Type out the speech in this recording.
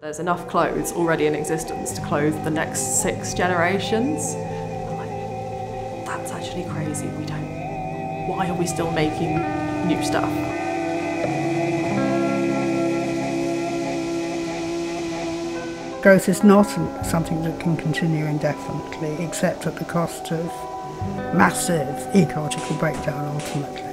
There's enough clothes already in existence to clothe the next 6 generations. I'm like, that's actually crazy. Why are we still making new stuff? Growth is not something that can continue indefinitely, except at the cost of massive ecological breakdown ultimately.